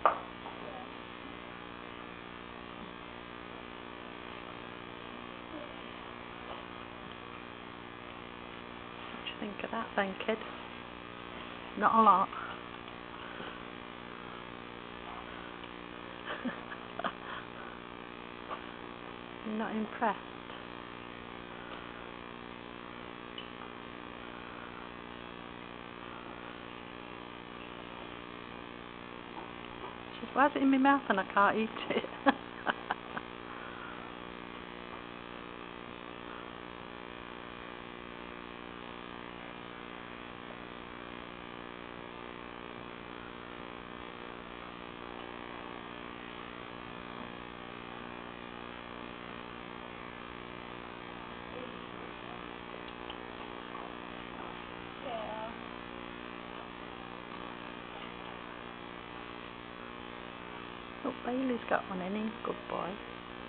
What do you think of that then, kid? Not a lot. You're not impressed? She says, why is it in my mouth and I can't eat it? Oh, Bailey's got one in him. Good boy.